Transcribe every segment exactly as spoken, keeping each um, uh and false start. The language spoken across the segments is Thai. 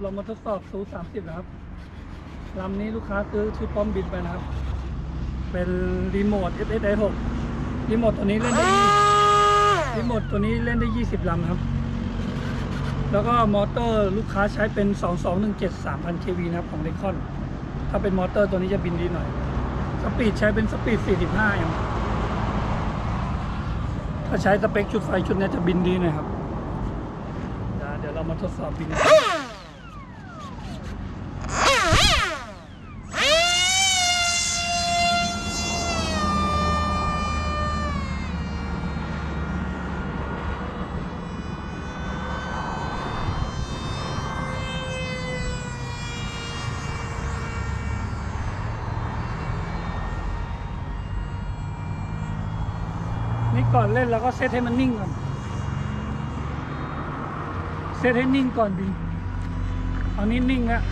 เรามาทดสอบซูสามสิบนะครับลำนี้ลูกค้าซื้อชุดพร้อมบินไปนะครับเป็นรีโมท เอส เอส ไอ หก รีโมทตัวนี้เล่นได้รีโมทตัวนี้เล่นได้ยี่สิบลำครับแล้วก็มอเตอร์ลูกค้าใช้เป็นสองสองหนึ่งเจ็ด สามพัน เค วี นะครับของเลคอนถ้าเป็นมอเตอร์ตัวนี้จะบินดีหน่อยสปีดใช้เป็นสปีดสี่สิบห้าอย่างถ้าใช้สเปคชุดไฟชุดนี้จะบินดีหน่อยครับเดี๋ยวเรามาทดสอบบินนี่ก่อนเล่นแล้วก็เซตให้มันนิ่งก่อนเซตให้นิ่งก่อนบินเอานี้นิ่งแล้ว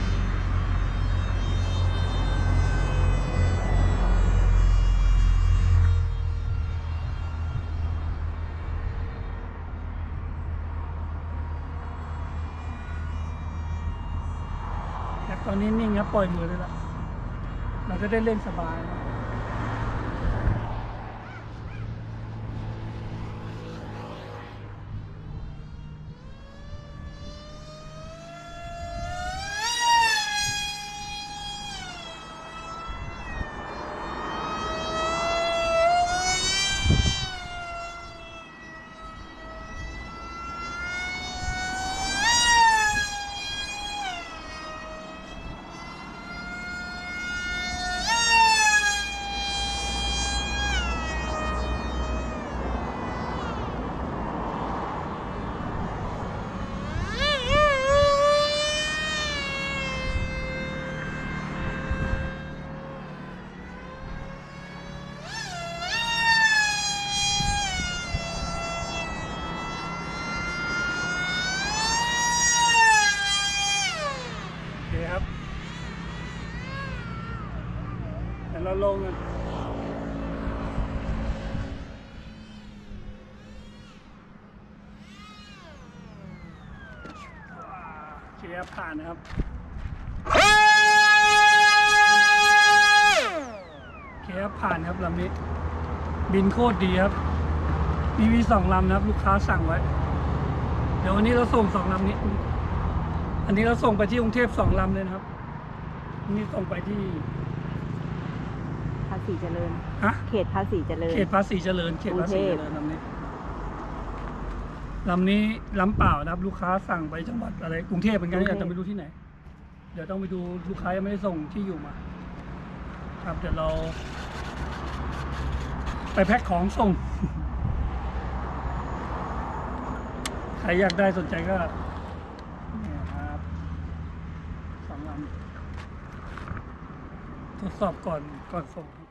ตอนนี้นิ่งครับปล่อยมือเลยละเราจะได้เล่นสบายครับแต่เราลงกันเชียร์ผ่านนะครับเชียร์ผ่านครับลำนี้บินโคตรดีครับมีมีสองลำนะครับลูกค้าสั่งไว้เดี๋ยววันนี้เราส่งสองลำนี้อันนี้เราส่งไปที่กรุงเทพสองลำเลยนะครับนี่ส่งไปที่ภาษีเจริญฮะเขตภาษีเจริญเขตภาษีเจริญเขตภาษีเจริญลำนี้ลำนี้ลำเปล่านะครับลูกค้าสั่งไปจังหวัดอะไรกรุงเทพเหมือนกันอาจจะไม่รู้ที่ไหนเดี๋ยวต้องไปดูลูกค้ายังไม่ได้ส่งที่อยู่มาครับเดี๋ยวเราไปแพ็คของส่งใครอยากได้สนใจก็ทดสอบก่อนก่อนส่ง